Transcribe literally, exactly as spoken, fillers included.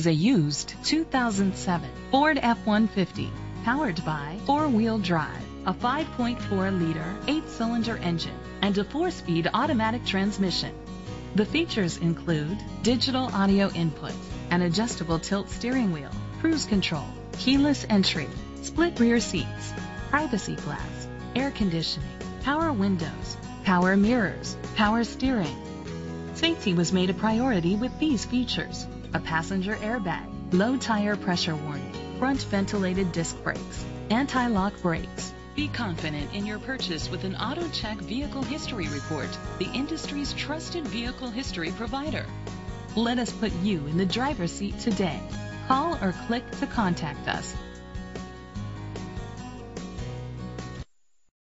is a used two thousand seven Ford F one fifty, powered by four-wheel drive, a five point four liter eight-cylinder engine, and a four-speed automatic transmission. The features include digital audio input, an adjustable tilt steering wheel, cruise control, keyless entry, split rear seats, privacy glass, air conditioning, power windows, power mirrors, power steering. Safety was made a priority with these features: a passenger airbag, low tire pressure warning, front ventilated disc brakes, anti-lock brakes. Be confident in your purchase with an AutoCheck Vehicle History Report, the industry's trusted vehicle history provider. Let us put you in the driver's seat today. Call or click to contact us.